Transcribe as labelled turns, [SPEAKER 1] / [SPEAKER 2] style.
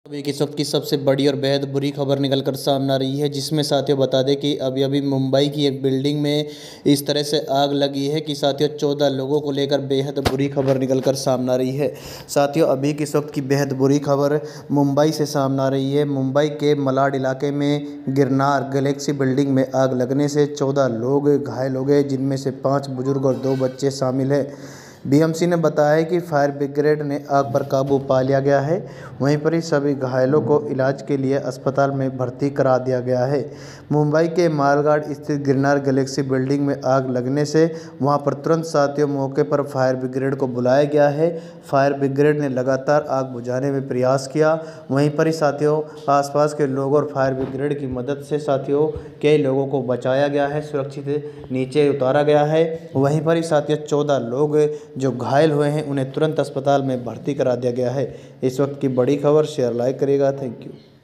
[SPEAKER 1] अभी इस वक्त की सबसे बड़ी और बेहद बुरी खबर निकल कर सामने आ रही है, जिसमें साथियों बता दें कि अभी अभी मुंबई की एक बिल्डिंग में इस तरह से आग लगी है कि साथियों 14 लोगों को लेकर बेहद बुरी खबर निकल कर सामने आ रही है। साथियों अभी की इस वक्त की बेहद बुरी खबर मुंबई से सामने आ रही है। मुंबई के मलाड इलाके में गिरनार गैलेक्सी बिल्डिंग में आग लगने से 14 लोग घायल हो गए, जिनमें से 5 बुजुर्ग और 2 बच्चे शामिल हैं। बीएमसी ने बताया कि फायर ब्रिगेड ने आग पर काबू पा लिया गया है। वहीं पर ही सभी घायलों को इलाज के लिए अस्पताल में भर्ती करा दिया गया है। मुंबई के मालगाड़ स्थित गिरनार गैलेक्सी बिल्डिंग में आग लगने से वहां पर तुरंत साथियों मौके पर फायर ब्रिगेड को बुलाया गया है। फायर ब्रिगेड ने लगातार आग बुझाने में प्रयास किया। वहीं पर ही साथियों आसपास के लोगों और फायर ब्रिगेड की मदद से साथियों कई लोगों को बचाया गया है, सुरक्षित नीचे उतारा गया है। वहीं पर ही साथियों 14 लोग जो घायल हुए हैं उन्हें तुरंत अस्पताल में भर्ती करा दिया गया है। इस वक्त की बड़ी खबर शेयर लाइक करिएगा। Thank you.